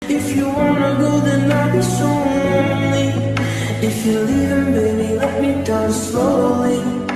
If you wanna go, then I'll be so lonely. If you're leaving, baby, let me down slowly.